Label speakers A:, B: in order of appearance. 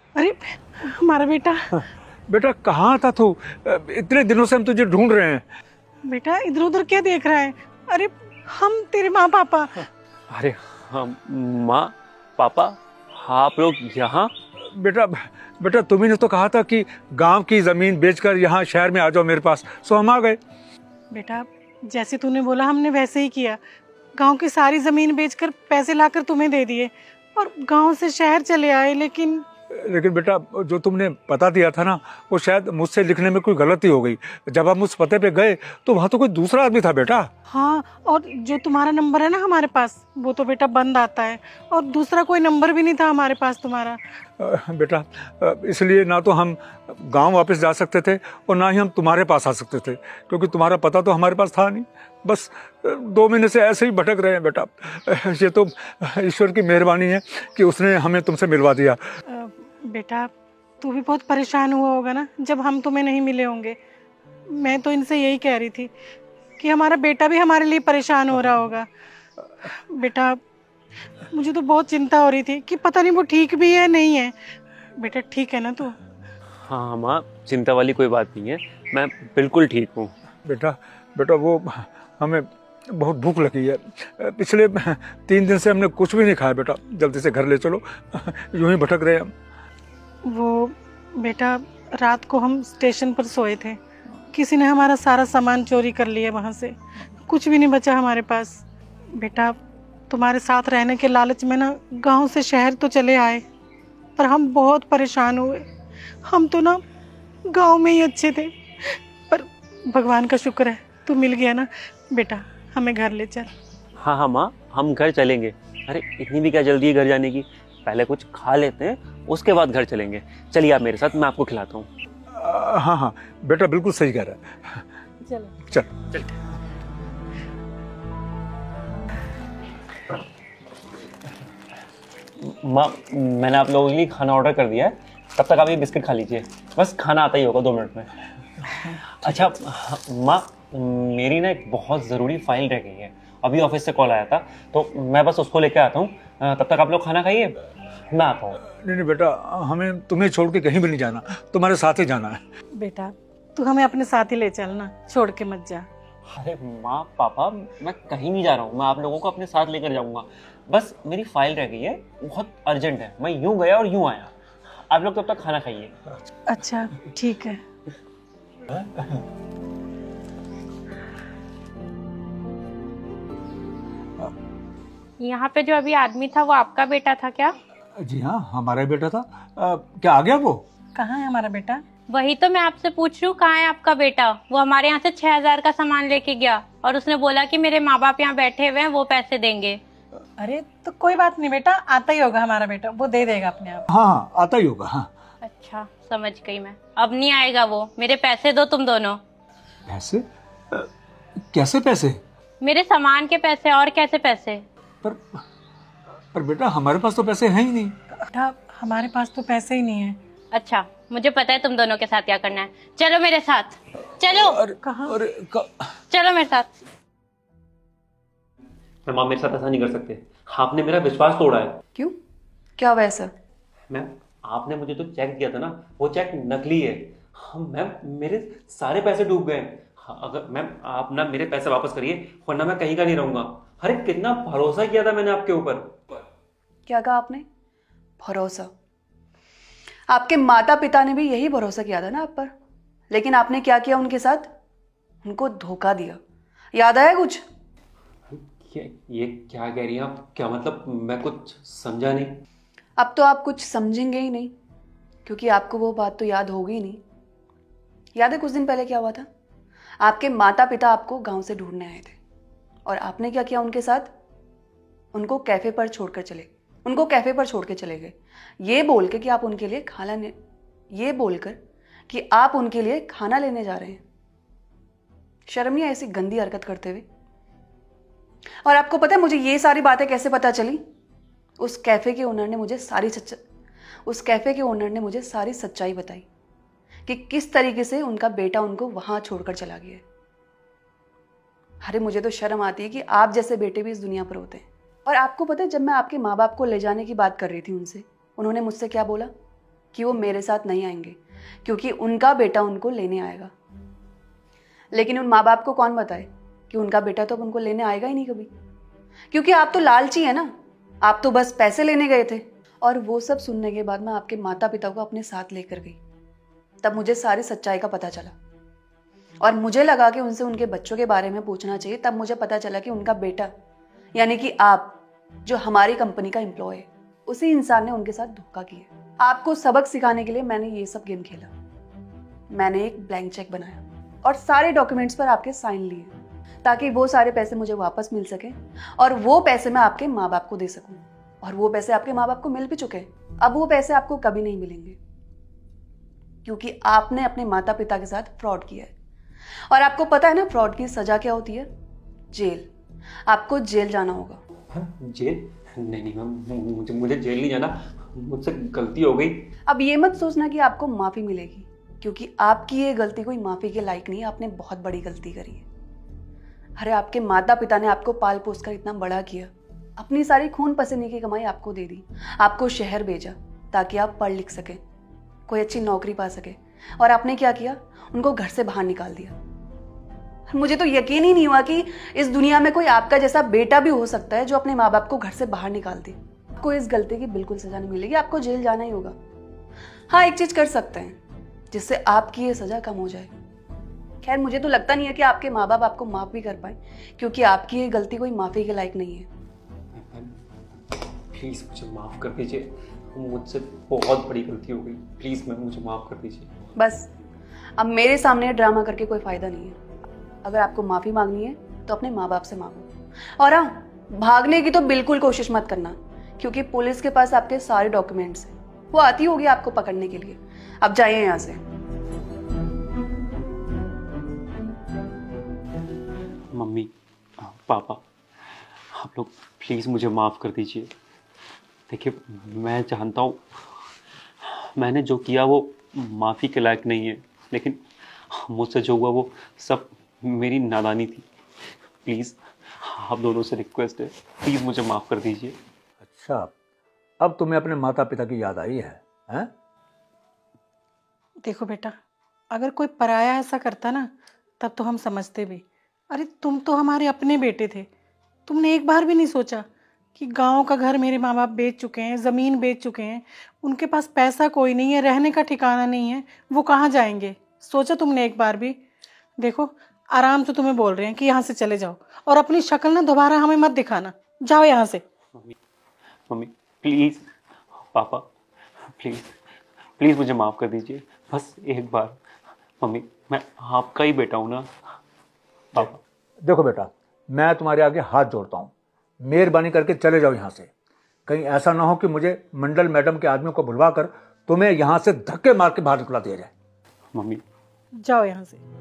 A: अरे हमारा बेटा।
B: बेटा कहाँ था तू? इतने दिनों से हम तुझे ढूंढ रहे हैं।
A: बेटा इधर उधर क्या देख रहा है? अरे हम तेरे माँ पापा।
C: अरे हम माँ पापा, हाँ आप लोग यहाँ?
B: बेटा बेटा तुम्ही ने तो कहा था कि गांव की जमीन बेचकर यहाँ शहर में आ जाओ मेरे पास, सो हम आ गए।
A: बेटा जैसे तूने बोला हमने वैसे ही किया। गांव की सारी जमीन बेचकर पैसे लाकर तुम्हें दे दिए और गांव से शहर चले आए। लेकिन
B: बेटा जो तुमने पता दिया था ना, वो शायद मुझसे लिखने में कोई गलती हो गई। जब हम उस पते पे गए तो वहाँ तो कोई दूसरा आदमी था बेटा।
A: हाँ, और जो तुम्हारा नंबर है ना हमारे पास, वो तो बेटा बंद आता है और दूसरा कोई नंबर भी नहीं था हमारे पास तुम्हारा।
B: बेटा इसलिए ना तो हम गांव वापस जा सकते थे और ना ही हम तुम्हारे पास आ सकते थे, क्योंकि तुम्हारा पता तो हमारे पास था नहीं। बस 2 महीने से ऐसे ही भटक रहे हैं बेटा। ये तो ईश्वर की मेहरबानी है कि उसने हमें तुमसे मिलवा दिया।
A: बेटा तू भी बहुत परेशान हुआ होगा ना जब हम तुम्हें नहीं मिले होंगे। मैं तो इनसे यही कह रही थी कि हमारा बेटा भी हमारे लिए परेशान हो रहा होगा। बेटा मुझे तो बहुत चिंता हो रही थी कि पता नहीं वो ठीक भी है नहीं है। बेटा ठीक है ना तू?
C: हाँ माँ, चिंता वाली कोई बात नहीं है, मैं बिल्कुल ठीक हूँ।
B: बेटा बेटा वो हमें बहुत भूख लगी है। पिछले 3 दिन से हमने कुछ भी नहीं खाया बेटा, जल्दी से घर ले चलो। यूं ही भटक रहे हम।
A: वो बेटा रात को हम स्टेशन पर सोए थे, किसी ने हमारा सारा सामान चोरी कर लिया, वहाँ से कुछ भी नहीं बचा हमारे पास। बेटा तुम्हारे साथ रहने के लालच में ना गांव से शहर तो चले आए, पर हम बहुत परेशान हुए। हम तो ना गांव में ही अच्छे थे, पर भगवान का शुक्र है तू मिल गया ना। बेटा हमें घर ले चल।
C: हाँ हाँ माँ, हम घर चलेंगे। अरे इतनी भी क्या जल्दी है घर जाने की, पहले कुछ खा लेते हैं उसके बाद घर चलेंगे। चलिए आप मेरे साथ, मैं आपको खिलाता हूँ।
B: हाँ हाँ बेटा बिल्कुल सही कह रहा है।
A: चलो
B: चल
C: चल। माँ मैंने आप लोगों के लिए खाना ऑर्डर कर दिया है, तब तक आप ये बिस्किट खा लीजिए, बस खाना आता ही होगा 2 मिनट में। अच्छा माँ, मेरी ना एक बहुत ज़रूरी फाइल रह गई है, अभी ऑफिस से कॉल आया था, तो मैं बस उसको लेकर आता हूँ। तब तक आप लोग खाना खाइए, मैं आता हूँ।
B: नहीं बेटा, हमें तुम्हें छोड़ के कहीं भी नहीं जाना, तुम्हारे साथ ही जाना है।
A: बेटा तू हमें अपने साथ ही ले चलना, छोड़ के मत जा।
C: अरे माँ पापा, मैं कहीं नहीं जा रहा हूँ, मैं आप लोगों को अपने साथ लेकर जाऊँगा। बस मेरी फाइल रह गई है, बहुत अर्जेंट है, मैं यूँ गया और यूँ आया। आप लोग तब तक खाना खाइए।
A: अच्छा ठीक है।
D: यहाँ पे जो अभी आदमी था वो आपका बेटा था क्या?
B: जी हाँ, हमारा बेटा था। क्या आ गया वो?
A: कहाँ है हमारा बेटा?
D: वही तो मैं आपसे पूछ रही हूँ, कहाँ है आपका बेटा? वो हमारे यहाँ से 6,000 का सामान लेके गया और उसने बोला कि मेरे माँ बाप यहाँ बैठे हुए हैं, वो पैसे देंगे।
A: अरे तो कोई बात नहीं बेटा, आता ही होगा हमारा बेटा, वो दे देगा अपने आप।
B: हाँ आता ही होगा। हाँ
D: अच्छा समझ गई मैं, अब नहीं आएगा वो। मेरे पैसे दो तुम दोनों।
B: पैसे? कैसे पैसे?
D: मेरे सामान के पैसे। और कैसे पैसे?
B: पर बेटा हमारे पास तो पैसे हैं ही नहीं।
A: बेटा हमारे पास तो पैसे ही नहीं है।
D: अच्छा मुझे पता है तुम दोनों के साथ क्या करना है, चलो मेरे साथ चलो।
A: कहाँ?
D: चलो मेरे साथ।
C: मैम आप मेरे साथ ऐसा नहीं कर सकते, आपने मेरा विश्वास तोड़ा है।
E: क्यों, क्या हुआ ऐसा?
C: मैम आपने मुझे जो चेक दिया था ना, वो चेक नकली है। हाँ मैम, मेरे सारे पैसे डूब गए। हाँ, अगर मैम आप ना मेरे पैसे वापस करिए, वरना मैं कहीं का नहीं रहूंगा। अरे कितना भरोसा किया था मैंने आपके ऊपर।
E: क्या कहा आपने? भरोसा? आपके माता पिता ने भी यही भरोसा किया था ना आप पर, लेकिन आपने क्या किया उनके साथ? उनको धोखा दिया। याद आया कुछ?
C: ये क्या कह रही हैं आप? क्या मतलब? मैं कुछ समझा नहीं।
E: अब तो आप कुछ समझेंगे ही नहीं, क्योंकि आपको वो बात तो याद होगी ही नहीं। याद है कुछ दिन पहले क्या हुआ था? आपके माता पिता आपको गांव से ढूंढने आए थे और आपने क्या किया उनके साथ? उनको कैफे पर छोड़ के चले गए, ये बोल के कि आप उनके लिए खाना लेने जा रहे हैं। शर्म नहीं आई ऐसी गंदी हरकत करते हुए? और आपको पता है मुझे ये सारी बातें कैसे पता चली? उस कैफे के ओनर ने मुझे सारी सच्चाई बताई कि किस तरीके से उनका बेटा उनको वहां छोड़कर चला गया है। अरे मुझे तो शर्म आती है कि आप जैसे बेटे भी इस दुनिया पर होते हैं। और आपको पता है जब मैं आपके माँ बाप को ले जाने की बात कर रही थी उनसे, उन्होंने मुझसे क्या बोला? कि वो मेरे साथ नहीं आएंगे क्योंकि उनका बेटा उनको लेने आएगा। लेकिन उन माँ बाप को कौन बताए कि उनका बेटा तो अब उनको लेने आएगा ही नहीं कभी, क्योंकि आप तो लालची है ना, आप तो बस पैसे लेने गए थे। और वो सब सुनने के बाद मैं आपके माता पिता को अपने साथ लेकर गई। तब मुझे सारी सच्चाई का पता चला और मुझे लगा कि उनसे उनके बच्चों के बारे में पूछना चाहिए। तब मुझे पता चला कि उनका बेटा यानी कि आप, जो हमारी कंपनी का एम्प्लॉय है, उसी इंसान ने उनके साथ धोखा किया। आपको सबक सिखाने के लिए मैंने ये सब गेम खेला। मैंने एक ब्लैंक चेक बनाया और सारे डॉक्यूमेंट्स पर आपके साइन लिए ताकि वो सारे पैसे मुझे वापस मिल सके और वो पैसे मैं आपके माँ बाप को दे सकूं। और वो पैसे आपके माँ बाप को मिल भी चुके हैं। अब वो पैसे आपको कभी नहीं मिलेंगे क्योंकि आपने अपने माता पिता के साथ फ्रॉड किया है। और आपको पता है ना फ्रॉड की सजा क्या होती है? जेल। आपको जेल जाना होगा।
C: हाँ, जेल? नहीं नहीं मैम, मुझे जेल नहीं जाना, मुझसे गलती हो गई।
E: अब ये मत सोचना कि आपको माफी मिलेगी, क्योंकि आपकी ये गलती कोई माफी के लायक नहीं है। आपने बहुत बड़ी गलती करी है। अरे आपके माता पिता ने आपको पाल पोस कर इतना बड़ा किया, अपनी सारी खून पसीने की कमाई आपको दे दी, आपको शहर भेजा ताकि आप पढ़ लिख सके, कोई अच्छी नौकरी पा सके। और आपने क्या किया? उनको घर से बाहर निकाल दिया। मुझे तो यकीन ही नहीं हुआ कि इस दुनिया में कोई आपका जैसा बेटा भी हो सकता है जो अपने माँ बाप को घर से बाहर निकाल दे। आपको इस गलती की बिल्कुल सजा नहीं मिलेगी, आपको जेल जाना ही होगा। हाँ, एक चीज कर सकते हैं जिससे आपकी ये सजा कम हो जाए। खैर, मुझे तो लगता नहीं है कि आपके माँ बाप आपको माफ भी कर पाए, क्योंकि आपकी ये गलती कोई माफी के लायक नहीं है।
C: प्लीज मुझे माफ कर दीजिए, मुझसे बहुत बड़ी गलती हो गई। प्लीज मैम मुझे माफ कर दीजिए।
E: बस अब मेरे सामने ड्रामा करके कोई फायदा नहीं है। अगर आपको माफी मांगनी है तो अपने माँ बाप से मांगो। और हाँ, भागने की तो बिल्कुल कोशिश मत करना, क्योंकि पुलिस के पास आपके सारे डॉक्यूमेंट्स हैं। वो आती होगी आपको पकड़ने के लिए। अब जाइए यहाँ से।
C: मम्मी, पापा, आप लोग प्लीज मुझे माफ कर दीजिए। देखिए, मैं जानता हूँ मैंने जो किया वो माफ़ी के लायक नहीं है, लेकिन मुझसे जो हुआ वो सब मेरी नादानी थी। प्लीज़ आप दोनों से रिक्वेस्ट है, प्लीज़ मुझे माफ़ कर दीजिए।
B: अच्छा, अब तुम्हें अपने माता पिता की याद आई है, हैं?
A: देखो बेटा, अगर कोई पराया ऐसा करता ना तब तो हम समझते भी। अरे तुम तो हमारे अपने बेटे थे। तुमने एक बार भी नहीं सोचा कि गांव का घर मेरे माँ बाप बेच चुके हैं, ज़मीन बेच चुके हैं, उनके पास पैसा कोई नहीं है, रहने का ठिकाना नहीं है, वो कहाँ जाएंगे? सोचा तुमने एक बार भी? देखो, आराम से तुम्हें बोल रहे हैं कि यहाँ से चले जाओ और अपनी शक्ल ना दोबारा हमें मत दिखाना। जाओ यहाँ से।
C: Mummy please, papa please please मुझे माफ़ कर दीजिए, बस एक बार। मम्मी, मैं आपका ही बेटा हूँ ना पापा।
B: देखो बेटा, मैं तुम्हारे आगे हाथ जोड़ता हूँ, मेहरबानी करके चले जाओ यहाँ से। कहीं ऐसा ना हो कि मुझे मंडल मैडम के आदमियों को बुलवा कर तुम्हें यहाँ से धक्के मार के बाहर निकला दिया जाए।
C: मम्मी
A: जाओ यहाँ से।